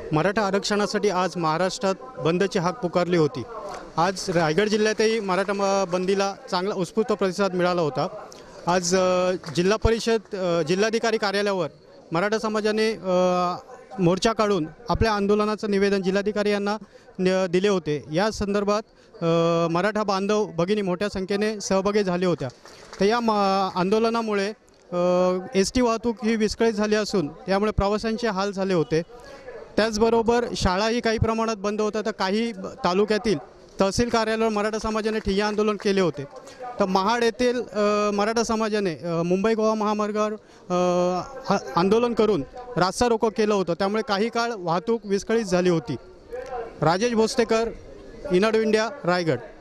मराठा आरक्षणासाठी आज महाराष्ट्रात बंदची हाक पुकारली होती। आज रायगड जिल्ह्यातही मराठा बंदीला चांगला उत्स्फूर्त प्रतिसाद मिळाला होता। आज जिल्हा परिषद जिल्हाधिकारी कार्यालयावर मराठा समाजाने मोर्चा काढून आपल्या आंदोलनाचं निवेदन जिल्हाधिकारी यांना दिले होते। या संदर्भात मराठा बांधव भगिनी मोठ्या संख्येने सहभागी झाले होत्या। तर या आंदोलनामुळे एसटी वाहतूक ही विस्कळीत झाली असून त्यामुळे प्रवाशांचे हाल झाले होते। त्याचबरोबर शाळाही काही प्रमाणात बंद होत्या। तर काही तालुक्यातील तहसील कार्यालयावर मराठा समाजाने ठिय्या आंदोलन केले होते। तर महाड येथील मराठा समाजाने मुंबई गोवा महामार्गावर आंदोलन करून रास्ता रोको केलं होतं। त्यामुळे काही काळ वाहतूक विस्कळीत झाली होती। राजेश भोसलेकर, इनाडू इंडिया, रायगड।